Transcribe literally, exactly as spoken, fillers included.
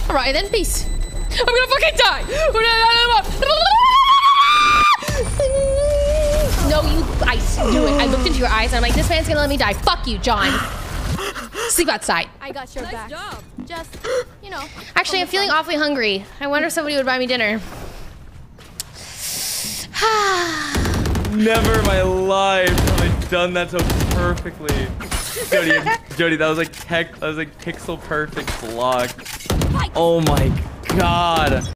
All right, then, peace. I'm gonna fucking die. No, you, I knew it. I looked into your eyes and I'm like, this man's gonna let me die. Fuck you, John. Sleep outside. I got your Nice back. job. Just, you know. Actually, I'm feeling awfully hungry. I wonder if somebody would buy me dinner. Never in my life have I done that so perfectly. Jody, Jody, that was like tech, that was like pixel perfect block. Oh my god.